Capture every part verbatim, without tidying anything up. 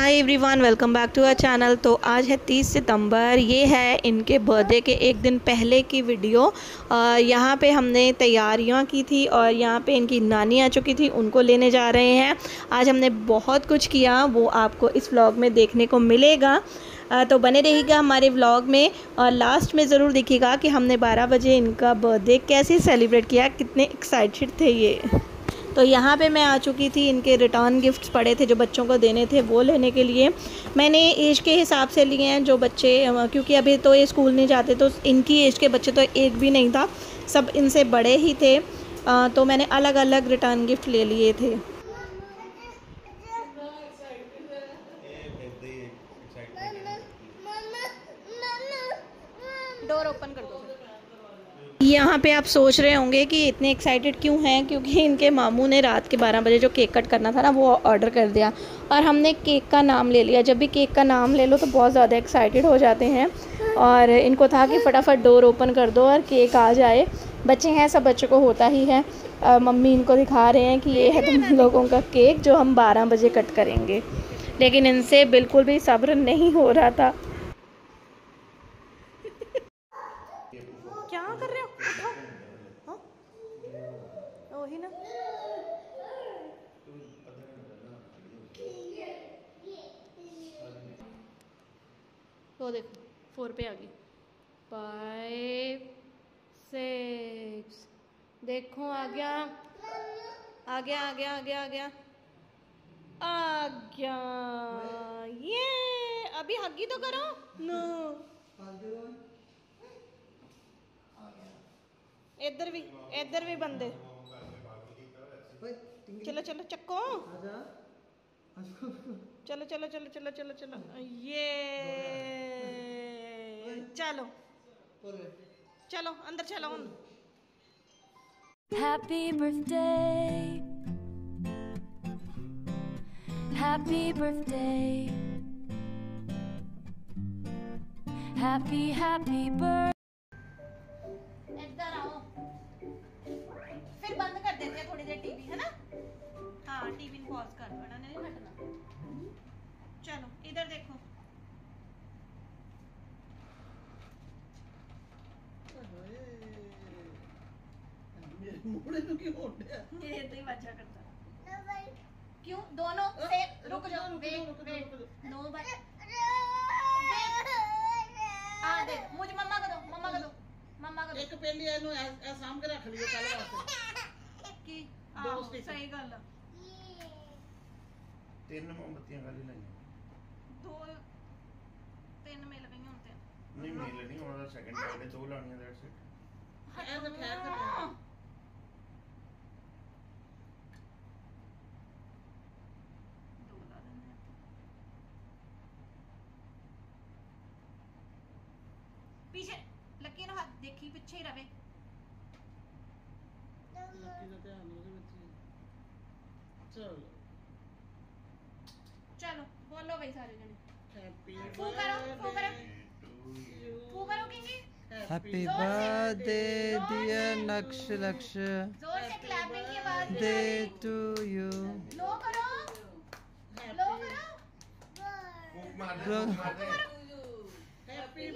Hi everyone, welcome back to our channel. तो आज है तीस सितंबर। ये है इनके बर्थडे के एक दिन पहले की वीडियो। यहाँ पे हमने तैयारियां की थी और यहाँ पे इनकी नानी आ चुकी थी, उनको लेने जा रहे हैं। आज हमने बहुत कुछ किया, वो आपको इस व्लॉग में देखने को मिलेगा। आ, तो बने रहिएगा हमारे व्लॉग में और लास्ट में ज़रूर देखिएगा कि हमने बारह बजे इनका बर्थडे कैसे सेलिब्रेट किया, कितने एक्साइटेड थे ये। तो यहाँ पे मैं आ चुकी थी, इनके रिटर्न गिफ्ट्स पड़े थे जो बच्चों को देने थे वो लेने के लिए। मैंने एज के हिसाब से लिए हैं जो बच्चे, क्योंकि अभी तो ये स्कूल नहीं जाते, तो इनकी एज के बच्चे तो एक भी नहीं था, सब इनसे बड़े ही थे। तो मैंने अलग अलग रिटर्न गिफ्ट ले लिए थे। डोर ओपन कर दो। यहाँ पे आप सोच रहे होंगे कि इतने एक्साइटेड क्यों हैं, क्योंकि इनके मामू ने रात के बारह बजे जो केक कट करना था ना, वो ऑर्डर कर दिया और हमने केक का नाम ले लिया। जब भी केक का नाम ले लो तो बहुत ज़्यादा एक्साइटेड हो जाते हैं और इनको था कि फटाफट डोर ओपन कर दो और केक आ जाए। बच्चे हैं, सब बच्चों को होता ही है। आ, मम्मी इनको दिखा रहे हैं कि ये है तुम लोगों का केक जो हम बारह बजे कट करेंगे, लेकिन इनसे बिल्कुल भी सब्र नहीं हो रहा था। क्या कर रहे हो? उठो। हाँ? वही ना। तो देखो फोर पे आ गई। फाइव सिक्स, देखो आ गया आ गया आ गया आ गया आ गया आ गया। ये अभी हगी तो करो। नो, इधर भी इधर भी बंदे। चलो चलो चक्को, चलो चलो चलो चलो चलो चलो। ये चलो चलो अंदर चलो। Happy birthday, happy birthday, happy happy birthday। इधर आओ, फिर बंद कर देते हैं थोड़ी देर टीवी, है ना? हाँ, टीवी पॉज कर दो ना, नहीं हटना। चलो इधर देखो। ये तो ही बच्चा करता। क्यों दोनों से रुक जाओ, वेट वेट नो भाई। आ दे मुझे, मम्मा को दो, मम्मा को दो, मम्मा को दो। एक पहली एनु ए साम के रख लियो कल वास्ते की दो स्टिक। सही गल है। तीन मोमबत्तियां खाली नहीं, दो तीन मिल गई हुन ते नहीं मिल नहीं होना। सेकंड बर्थडे दो लानियां, दैट्स इट। ऐसे ठहर कर दो ला देने। पीछे लकी ना हाथ देखी, पीछे ही रहे। लकी का ध्यान ਉਹਦੇ ਵਿੱਚ। चलो चलो बोलो भाई सारे जने। हैप्पी फू करो, फू करो, फू करो किंगी। हैप्पी बर्थडे डियर नक्श लक्ष जोर से क्लैपिंग की आवाज डे टू यू। लो करो, लो करो। फूक मार दे, फूक मार दे। Happy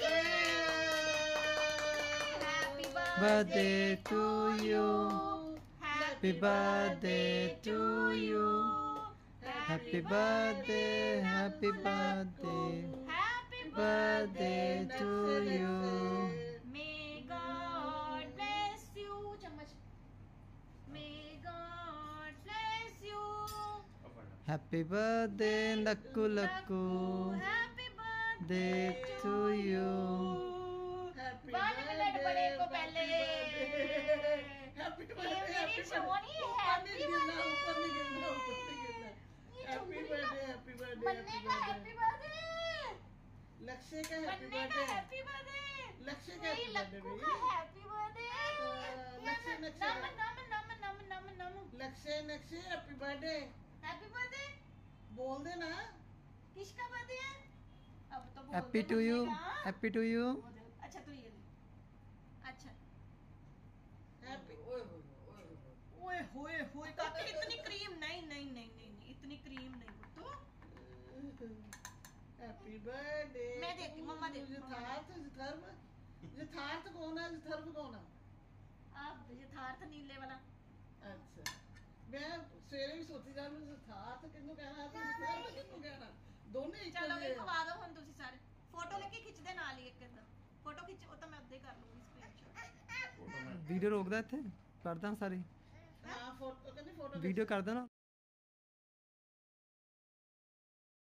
birthday to you, happy birthday to you, happy birthday, happy birthday, happy birthday to you. May God bless you. चम्मच। May God bless you. Happy birthday Lakku Lakku, happy day to you. One minute बड़े को पहले। Happy ये मेरी Soni happy birthday. ऊपर नहीं गिरना, ऊपर नहीं गिरना। हैप्पी बर्थडे, हैप्पी बर्थडे, बनने का हैप्पी बर्थडे। लक्ष्य का हैप्पी बनने का बर्थडे, हैप्पी बर्थडे। लक्ष्य का हैप्पी बर्थडे लक्कू बेबी। का हैप्पी बर्थडे। लक्ष्य लक्ष्य नम नम नम नम नम नम। लक्ष्य लक्ष्य हैप्पी बर्थडे हैप्पी बर्थडे बोल दे ना। किसका बर्थडे है? अब तो बोल हैप्पी दो टू यू, बनने का। Happy to you. अच्छा तू ये ले। अच्छा हैप्पी ओए होए होए काके इतनी क्रीम नहीं नहीं नहीं नहीं नहीं इतनी क्रीम नहीं तो हैप्पी बर्थडे मैं देती, मम्मा देती, मम्मा यथार्थ यथर्व यथार्थ कौन है यथर्व कौन है आप यथार्थ नीले वाला अच्छा मैं सवेरे भी सोची जा मैं यथार्थ किन्नू कहना है यथर्व किन्नू कहना दोनों ही चलो भी खवा दो हम तुसी सारे फोटो लेके खिंचदे नाल ही एक इधर फोटो खिंच ਉਹ ਤਾਂ ਮੈਂ ਉੱਤੇ ਕਰ ਲੂੰਗੀ ਸਕਰੀਨਸ਼ਾਟ ਵੀਡੀਓ ਰੋਕਦਾ ਇੱਥੇ ਕਰਦਾ ਸਾਰੀ हाँ फोटो कहने फोटो ਵੀਡੀਓ ਕਰਦਾ ਨਾ